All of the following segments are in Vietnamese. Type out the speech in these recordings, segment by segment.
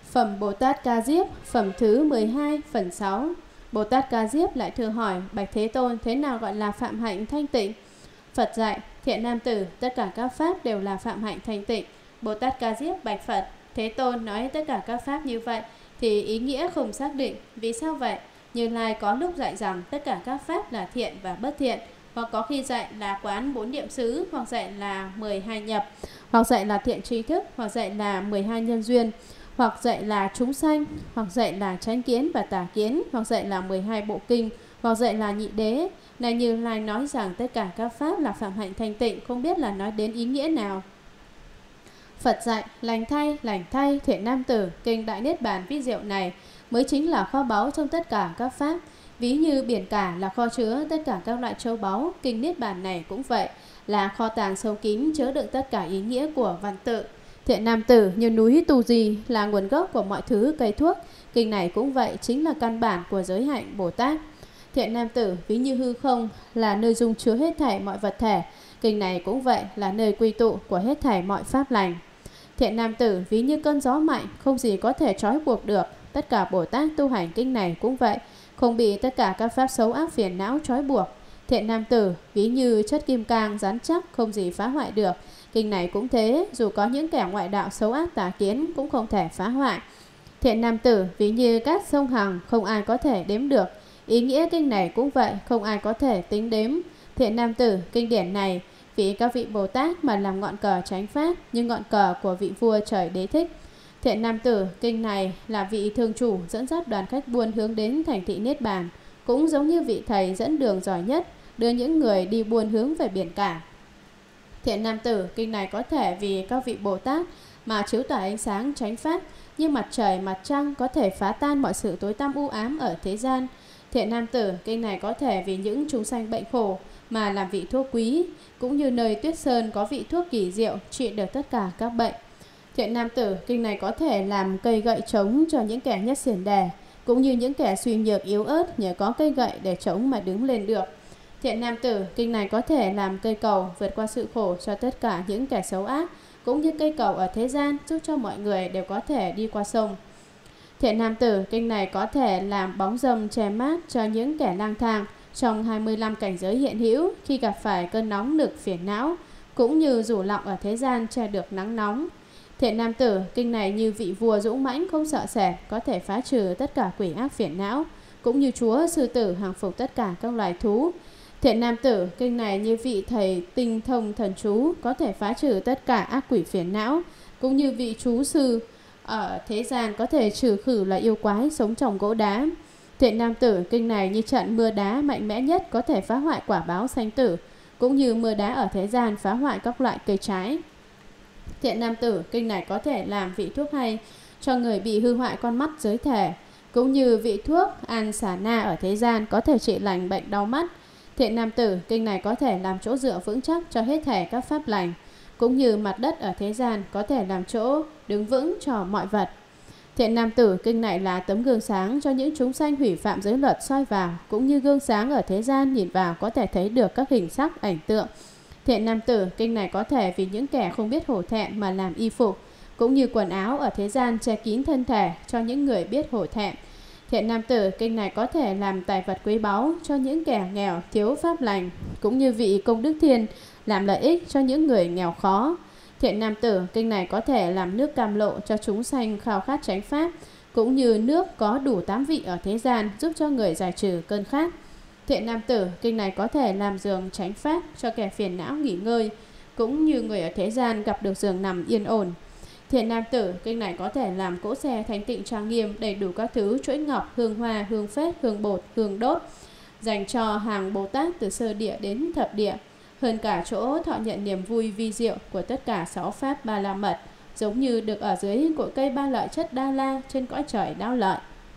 Phẩm Bồ Tát Ca Diếp, phẩm thứ 12, phần 6. Bồ Tát Ca Diếp lại thưa hỏi: Bạch Thế Tôn, thế nào gọi là phạm hạnh thanh tịnh? Phật dạy: Thiện nam tử, tất cả các pháp đều là phạm hạnh thanh tịnh. Bồ Tát Ca Diếp bạch Phật: Thế Tôn nói tất cả các pháp như vậy thì ý nghĩa không xác định. Vì sao vậy? Như Lai có lúc dạy rằng tất cả các pháp là thiện và bất thiện, hoặc có khi dạy là quán 4 niệm xứ, hoặc dạy là 12 nhập, hoặc dạy là thiện tri thức, hoặc dạy là 12 nhân duyên, hoặc dạy là chúng sanh, hoặc dạy là chánh kiến và tà kiến, hoặc dạy là 12 bộ kinh, hoặc dạy là nhị đế. Này Như Lai nói rằng tất cả các pháp là phạm hạnh thanh tịnh, không biết là nói đến ý nghĩa nào. Phật dạy: lành thay thiện nam tử, kinh Đại Niết Bàn vi diệu này mới chính là kho báu trong tất cả các pháp. Ví như biển cả là kho chứa tất cả các loại châu báu, kinh Niết Bàn này cũng vậy, là kho tàng sâu kín chứa đựng tất cả ý nghĩa của văn tự. Thiện nam tử, như núi Tu Di là nguồn gốc của mọi thứ cây thuốc, kinh này cũng vậy, chính là căn bản của giới hạnh Bồ Tát. Thiện nam tử, ví như hư không là nơi dung chứa hết thảy mọi vật thể, kinh này cũng vậy, là nơi quy tụ của hết thảy mọi pháp lành. Thiện nam tử, ví như cơn gió mạnh, không gì có thể trói buộc được. Tất cả Bồ Tát tu hành kinh này cũng vậy, không bị tất cả các pháp xấu ác phiền não trói buộc. Thiện nam tử, ví như chất kim cang rắn chắc, không gì phá hoại được. Kinh này cũng thế, dù có những kẻ ngoại đạo xấu ác tà kiến cũng không thể phá hoại. Thiện nam tử, ví như các sông hằng, không ai có thể đếm được. Ý nghĩa kinh này cũng vậy, không ai có thể tính đếm. Thiện nam tử, kinh điển này vì các vị Bồ Tát mà làm ngọn cờ chánh pháp, như ngọn cờ của vị vua trời đế thích. Thiện nam tử, kinh này là vị thương chủ dẫn dắt đoàn khách buôn hướng đến thành thị Niết Bàn, cũng giống như vị thầy dẫn đường giỏi nhất đưa những người đi buôn hướng về biển cả. Thiện nam tử, kinh này có thể vì các vị Bồ Tát mà chiếu tỏa ánh sáng chánh pháp, như mặt trời mặt trăng có thể phá tan mọi sự tối tăm u ám ở thế gian. Thiện nam tử, kinh này có thể vì những chúng sanh bệnh khổ mà làm vị thuốc quý, cũng như nơi tuyết sơn có vị thuốc kỳ diệu trị được tất cả các bệnh. Thiện nam tử, kinh này có thể làm cây gậy chống cho những kẻ nhất xiển đề, cũng như những kẻ suy nhược yếu ớt nhờ có cây gậy để chống mà đứng lên được. Thiện nam tử, kinh này có thể làm cây cầu vượt qua sự khổ cho tất cả những kẻ xấu ác, cũng như cây cầu ở thế gian giúp cho mọi người đều có thể đi qua sông. Thiện nam tử, kinh này có thể làm bóng râm che mát cho những kẻ lang thang trong 25 cảnh giới hiện hữu khi gặp phải cơn nóng nực phiền não, cũng như rủ lọng ở thế gian che được nắng nóng. Thiện nam tử, kinh này như vị vua dũng mãnh không sợ sệt, có thể phá trừ tất cả quỷ ác phiền não, cũng như chúa sư tử hàng phục tất cả các loài thú. Thiện nam tử, kinh này như vị thầy tinh thông thần chú, có thể phá trừ tất cả ác quỷ phiền não, cũng như vị chú sư ở thế gian có thể trừ khử là yêu quái sống trong gỗ đá. Thiện nam tử, kinh này như trận mưa đá mạnh mẽ nhất, có thể phá hoại quả báo sanh tử, cũng như mưa đá ở thế gian phá hoại các loại cây trái. Thiện nam tử, kinh này có thể làm vị thuốc hay cho người bị hư hoại con mắt giới thể, cũng như vị thuốc an xả na ở thế gian có thể trị lành bệnh đau mắt. Thiện nam tử, kinh này có thể làm chỗ dựa vững chắc cho hết thảy các pháp lành, cũng như mặt đất ở thế gian có thể làm chỗ đứng vững cho mọi vật. Thiện nam tử, kinh này là tấm gương sáng cho những chúng sanh hủy phạm giới luật soi vào, cũng như gương sáng ở thế gian nhìn vào có thể thấy được các hình sắc ảnh tượng. Thiện nam tử, kinh này có thể vì những kẻ không biết hổ thẹn mà làm y phục, cũng như quần áo ở thế gian che kín thân thể cho những người biết hổ thẹn. Thiện nam tử, kinh này có thể làm tài vật quý báu cho những kẻ nghèo thiếu pháp lành, cũng như vị công đức thiên làm lợi ích cho những người nghèo khó. Thiện nam tử, kinh này có thể làm nước cam lộ cho chúng sanh khao khát chánh pháp, cũng như nước có đủ 8 vị ở thế gian giúp cho người giải trừ cơn khát. Thiện nam tử, kinh này có thể làm giường chánh pháp cho kẻ phiền não nghỉ ngơi, cũng như người ở thế gian gặp được giường nằm yên ổn. Thiện nam tử, kinh này có thể làm cỗ xe thánh tịnh trang nghiêm, đầy đủ các thứ chuỗi ngọc, hương hoa, hương phết, hương bột, hương đốt, dành cho hàng Bồ Tát từ sơ địa đến thập địa, hơn cả chỗ thọ nhận niềm vui vi diệu của tất cả 6 pháp ba la mật, giống như được ở dưới cội cây ba lợi chất đa la trên cõi trời đao lợi.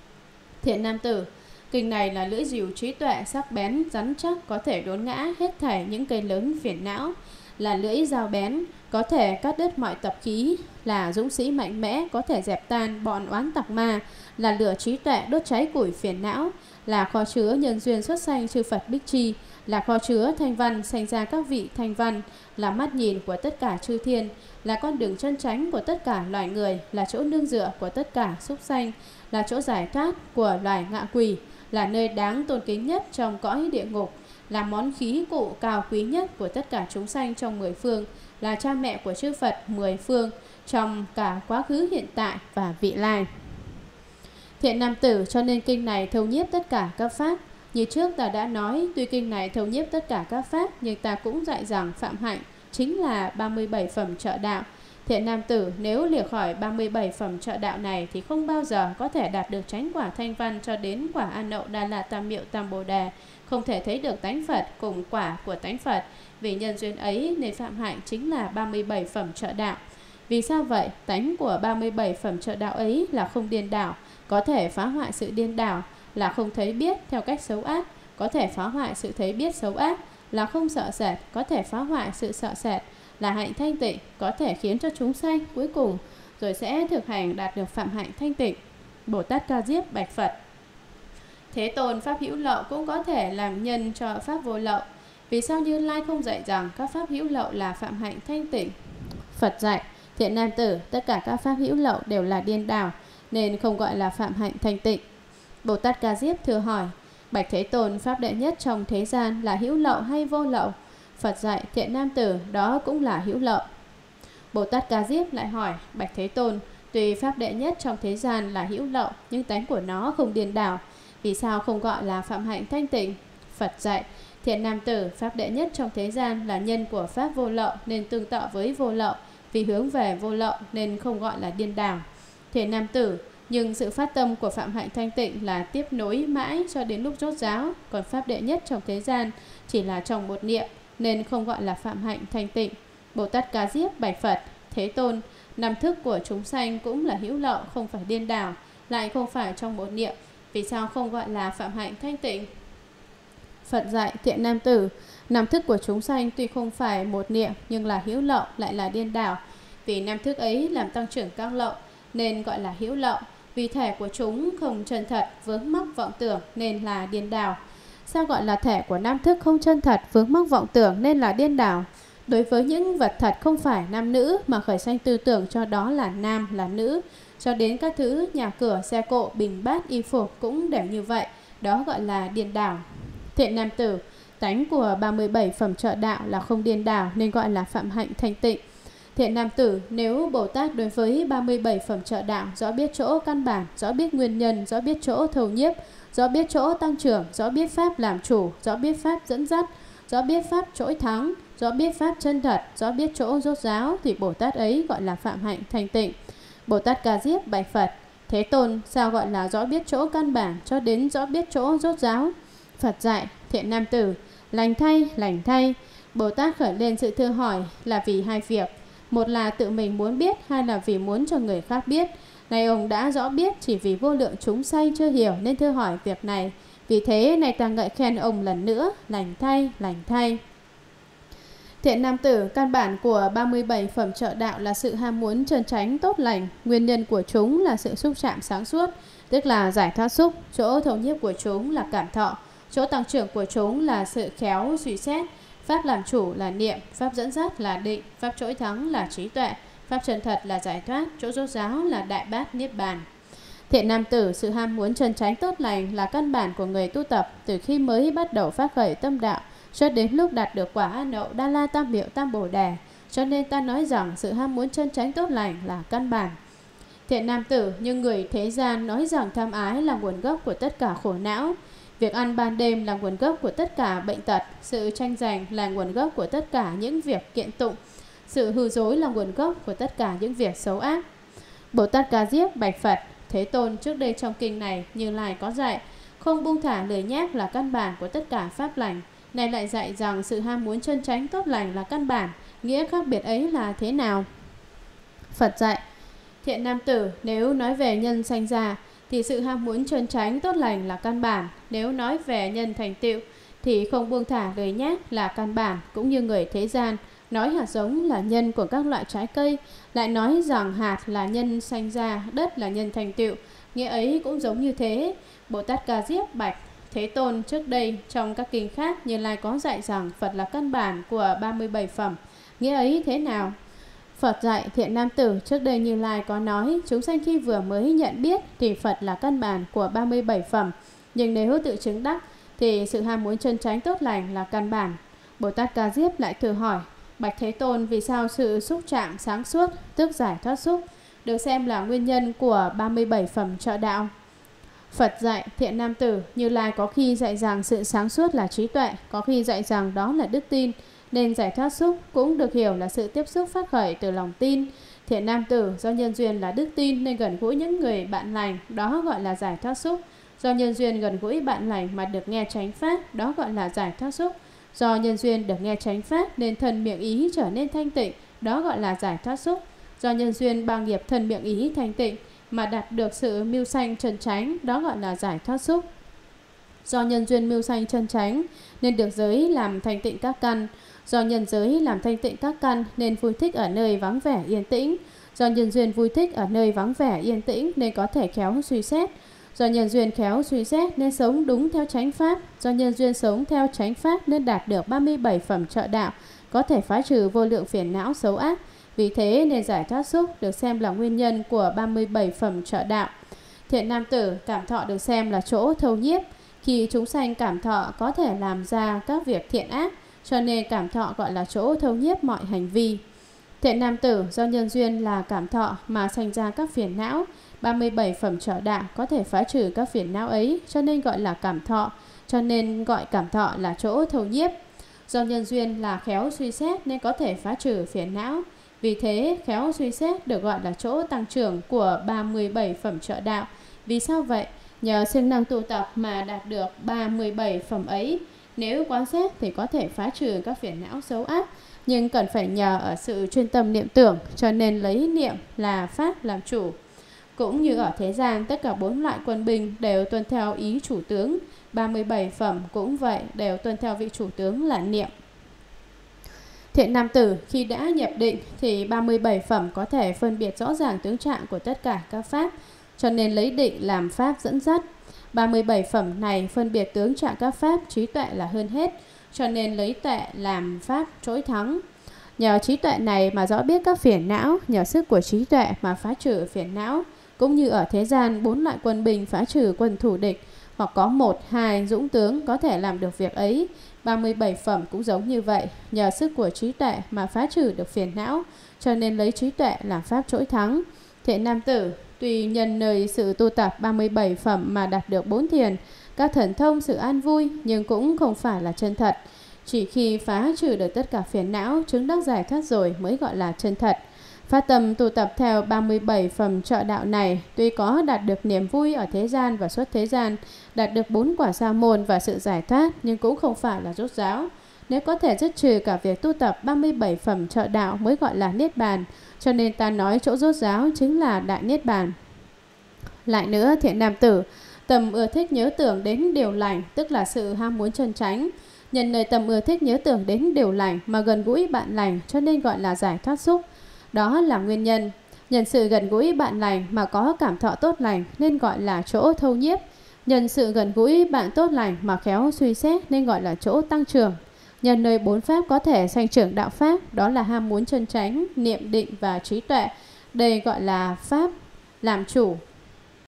Thiện nam tử, kinh này là lưỡi dìu trí tuệ sắc bén rắn chắc, có thể đốn ngã hết thảy những cây lớn phiền não, là lưỡi dao bén có thể cắt đứt mọi tập khí, là dũng sĩ mạnh mẽ có thể dẹp tan bọn oán tặc ma, là lửa trí tuệ đốt cháy củi phiền não, là kho chứa nhân duyên xuất sanh chư Phật Bích Chi, là kho chứa thanh văn sanh ra các vị thanh văn, là mắt nhìn của tất cả chư thiên, là con đường chân chánh của tất cả loài người, là chỗ nương dựa của tất cả súc sanh, là chỗ giải thoát của loài ngạ quỷ, là nơi đáng tôn kính nhất trong cõi địa ngục, là món khí cụ cao quý nhất của tất cả chúng sanh trong 10 phương, là cha mẹ của chư Phật 10 phương trong cả quá khứ, hiện tại và vị lai. Thiện nam tử, cho nên kinh này thâu nhiếp tất cả các pháp. Như trước ta đã nói, tuy kinh này thâu nhiếp tất cả các pháp, nhưng ta cũng dạy rằng phạm hạnh chính là 37 phẩm trợ đạo. Thiện nam tử, nếu lìa khỏi 37 phẩm trợ đạo này thì không bao giờ có thể đạt được chánh quả thanh văn cho đến quả An Nậu Đa La Tam Miệu Tam Bồ Đề, không thể thấy được tánh Phật cùng quả của tánh Phật. Vì nhân duyên ấy nên phạm hạnh chính là 37 phẩm trợ đạo. Vì sao vậy? Tánh của 37 phẩm trợ đạo ấy là không điên đảo, có thể phá hoại sự điên đảo, là không thấy biết theo cách xấu ác, có thể phá hoại sự thấy biết xấu ác, là không sợ sệt, có thể phá hoại sự sợ sệt, là hạnh thanh tịnh, có thể khiến cho chúng sanh cuối cùng rồi sẽ thực hành đạt được phạm hạnh thanh tịnh. Bồ Tát Ca Diếp bạch Phật: Thế Tôn, pháp hữu lậu cũng có thể làm nhân cho pháp vô lậu. Vì sao Như Lai không dạy rằng các pháp hữu lậu là phạm hạnh thanh tịnh? Phật dạy: Thiện nam tử, tất cả các pháp hữu lậu đều là điên đảo, nên không gọi là phạm hạnh thanh tịnh. Bồ Tát Ca Diếp thưa hỏi: Bạch Thế Tôn, pháp đệ nhất trong thế gian là hữu lậu hay vô lậu? Phật dạy: Thiện nam tử, đó cũng là hữu lậu. Bồ Tát Ca Diếp lại hỏi: Bạch Thế Tôn, tuy pháp đệ nhất trong thế gian là hữu lậu, nhưng tánh của nó không điên đảo, vì sao không gọi là phạm hạnh thanh tịnh? Phật dạy: Thiện nam tử, pháp đệ nhất trong thế gian là nhân của pháp vô lậu, nên tương tự với vô lậu, vì hướng về vô lậu nên không gọi là điên đảo. Thiện nam tử, nhưng sự phát tâm của phạm hạnh thanh tịnh là tiếp nối mãi cho đến lúc rốt ráo, còn pháp đệ nhất trong thế gian chỉ là trong một niệm, nên không gọi là phạm hạnh thanh tịnh. Bồ Tát Ca Diếp bạch Phật: Thế Tôn, năm thức của chúng sanh cũng là hữu lậu, không phải điên đảo, lại không phải trong một niệm, vì sao không gọi là phạm hạnh thanh tịnh? Phật dạy: Thiện nam tử, năm thức của chúng sanh tuy không phải một niệm nhưng là hữu lậu, lại là điên đảo. Vì năm thức ấy làm tăng trưởng các lậu nên gọi là hữu lậu. Vì thể của chúng không chân thật, vướng mắc vọng tưởng nên là điên đảo. Sao gọi là thể của năm thức không chân thật, vướng mắc vọng tưởng nên là điên đảo? Đối với những vật thật không phải nam nữ mà khởi sanh tư tưởng cho đó là nam, là nữ, cho đến các thứ nhà cửa, xe cộ, bình bát, y phục cũng đều như vậy, đó gọi là điên đảo. Thiện nam tử, tánh của 37 phẩm trợ đạo là không điên đảo nên gọi là phạm hạnh thanh tịnh. Thiện nam tử, nếu Bồ Tát đối với 37 phẩm trợ đạo rõ biết chỗ căn bản, rõ biết nguyên nhân, rõ biết chỗ thâu nhiếp, rõ biết chỗ tăng trưởng, rõ biết pháp làm chủ, rõ biết pháp dẫn dắt, rõ biết pháp trỗi thắng, rõ biết pháp chân thật, rõ biết chỗ rốt ráo, thì Bồ Tát ấy gọi là phạm hạnh thanh tịnh. Bồ Tát Ca Diếp bạch Phật: Thế Tôn, sao gọi là rõ biết chỗ căn bản cho đến rõ biết chỗ rốt ráo? Phật dạy: Thiện nam tử, lành thay, lành thay. Bồ Tát khởi lên sự thưa hỏi là vì hai việc: một là tự mình muốn biết, hai là vì muốn cho người khác biết. Này ông đã rõ biết, chỉ vì vô lượng chúng sanh chưa hiểu nên thưa hỏi việc này. Vì thế này ta ngợi khen ông lần nữa: lành thay, lành thay. Thiện nam tử, căn bản của 37 phẩm trợ đạo là sự ham muốn chân chánh tốt lành. Nguyên nhân của chúng là sự xúc chạm sáng suốt, tức là giải thoát xúc. Chỗ thấu nhiếp của chúng là cảm thọ. Chỗ tăng trưởng của chúng là sự khéo suy xét. Pháp làm chủ là niệm, pháp dẫn dắt là định, pháp trỗi thắng là trí tuệ, pháp chân thật là giải thoát, chỗ rốt ráo là đại bát niết bàn. Thiện nam tử, sự ham muốn chân chánh tốt lành là căn bản của người tu tập từ khi mới bắt đầu phát khởi tâm đạo cho đến lúc đạt được quả An Nậu Đa La Tam Miệu Tam Bồ Đề. Cho nên ta nói rằng sự ham muốn chân chánh tốt lành là căn bản. Thiện nam tử, nhưng người thế gian nói rằng tham ái là nguồn gốc của tất cả khổ não, việc ăn ban đêm là nguồn gốc của tất cả bệnh tật, sự tranh giành là nguồn gốc của tất cả những việc kiện tụng, sự hư dối là nguồn gốc của tất cả những việc xấu ác. Bồ Tát Ca Diếp bạch Phật: Thế Tôn, trước đây trong kinh này Như Lai có dạy không buông thả lười nhác là căn bản của tất cả pháp lành, này lại dạy rằng sự ham muốn chân chánh tốt lành là căn bản. Nghĩa khác biệt ấy là thế nào? Phật dạy: Thiện nam tử, nếu nói về nhân sanh ra thì sự ham muốn chân chánh tốt lành là căn bản. Nếu nói về nhân thành tựu thì không buông thả lười nhác là căn bản. Cũng như người thế gian nói hạt giống là nhân của các loại trái cây, lại nói rằng hạt là nhân sanh ra, đất là nhân thành tựu, nghĩa ấy cũng giống như thế. Bồ Tát Ca Diếp bạch: Thế Tôn, trước đây trong các kinh khác Như Lai có dạy rằng Phật là căn bản của 37 phẩm, nghĩa ấy thế nào? Phật dạy: thiện nam tử, trước đây Như Lai có nói, chúng sanh khi vừa mới nhận biết thì Phật là căn bản của 37 phẩm, nhưng nếu tự chứng đắc thì sự ham muốn chân chánh tốt lành là căn bản. Bồ Tát Ca Diếp lại thử hỏi: bạch Thế Tôn, vì sao sự xúc chạm sáng suốt, tức giải thoát xúc, được xem là nguyên nhân của 37 phẩm trợ đạo? Phật dạy: thiện nam tử, Như Lai có khi dạy rằng sự sáng suốt là trí tuệ, có khi dạy rằng đó là đức tin, nên giải thoát xúc cũng được hiểu là sự tiếp xúc phát khởi từ lòng tin. Thiện nam tử, do nhân duyên là đức tin nên gần gũi những người bạn lành, đó gọi là giải thoát xúc. Do nhân duyên gần gũi bạn lành mà được nghe chánh pháp, đó gọi là giải thoát xúc. Do nhân duyên được nghe chánh pháp nên thân miệng ý trở nên thanh tịnh, đó gọi là giải thoát xúc. Do nhân duyên ba nghiệp thân miệng ý thanh tịnh mà đạt được sự mưu sanh chân chánh, đó gọi là giải thoát xúc. Do nhân duyên mưu sanh chân chánh nên được giới làm thanh tịnh các căn. Do nhân giới làm thanh tịnh các căn nên vui thích ở nơi vắng vẻ yên tĩnh. Do nhân duyên vui thích ở nơi vắng vẻ yên tĩnh nên có thể khéo suy xét. Do nhân duyên khéo suy xét nên sống đúng theo chánh pháp. Do nhân duyên sống theo chánh pháp nên đạt được 37 phẩm trợ đạo, có thể phá trừ vô lượng phiền não xấu ác. Vì thế nên giải thoát xúc được xem là nguyên nhân của 37 phẩm trợ đạo. Thiện nam tử, cảm thọ được xem là chỗ thâu nhiếp. Khi chúng sanh cảm thọ có thể làm ra các việc thiện ác, cho nên cảm thọ gọi là chỗ thâu nhiếp mọi hành vi. Thiện nam tử, do nhân duyên là cảm thọ mà sanh ra các phiền não, 37 phẩm trợ đạo có thể phá trừ các phiền não ấy, cho nên gọi là cảm thọ, cho nên gọi cảm thọ là chỗ thâu nhiếp. Do nhân duyên là khéo suy xét nên có thể phá trừ phiền não. Vì thế khéo suy xét được gọi là chỗ tăng trưởng của 37 phẩm trợ đạo. Vì sao vậy? Nhờ siêng năng tu tập mà đạt được 37 phẩm ấy. Nếu quán xét thì có thể phá trừ các phiền não xấu ác, nhưng cần phải nhờ ở sự chuyên tâm niệm tưởng, cho nên lấy niệm là pháp làm chủ. Cũng như ở thế gian, tất cả 4 loại quân binh đều tuân theo ý chủ tướng. 37 phẩm cũng vậy, đều tuân theo vị chủ tướng là niệm. Thiện nam tử, khi đã nhập định thì 37 phẩm có thể phân biệt rõ ràng tướng trạng của tất cả các pháp, cho nên lấy định làm pháp dẫn dắt. 37 phẩm này phân biệt tướng trạng các pháp, trí tuệ là hơn hết, cho nên lấy tuệ làm pháp trỗi thắng. Nhờ trí tuệ này mà rõ biết các phiền não, nhờ sức của trí tuệ mà phá trừ phiền não. Cũng như ở thế gian, 4 loại quân binh phá trừ quân thủ địch, hoặc có 1, 2 dũng tướng có thể làm được việc ấy. 37 phẩm cũng giống như vậy, nhờ sức của trí tuệ mà phá trừ được phiền não, cho nên lấy trí tuệ làm pháp trỗi thắng. Thiện nam tử, tùy nhân nơi sự tu tập 37 phẩm mà đạt được 4 thiền, các thần thông, sự an vui, nhưng cũng không phải là chân thật. Chỉ khi phá trừ được tất cả phiền não, chứng đắc giải thoát rồi mới gọi là chân thật. Phát tâm tu tập theo 37 phẩm trợ đạo này, tuy có đạt được niềm vui ở thế gian và xuất thế gian, đạt được 4 quả sa môn và sự giải thoát, nhưng cũng không phải là rốt ráo. Nếu có thể dứt trừ cả việc tu tập 37 phẩm trợ đạo mới gọi là niết bàn, cho nên ta nói chỗ rốt ráo chính là đại niết bàn. Lại nữa, thiện nam tử, tầm ưa thích nhớ tưởng đến điều lành, tức là sự ham muốn chân chánh. Nhân nơi tầm ưa thích nhớ tưởng đến điều lành mà gần gũi bạn lành, cho nên gọi là giải thoát xúc. Đó là nguyên nhân. Nhân sự gần gũi bạn lành mà có cảm thọ tốt lành nên gọi là chỗ thâu nhiếp. Nhân sự gần gũi bạn tốt lành mà khéo suy xét nên gọi là chỗ tăng trưởng. Nhân nơi 4 pháp có thể sanh trưởng đạo pháp, đó là ham muốn chân chánh, niệm định và trí tuệ. Đây gọi là pháp làm chủ.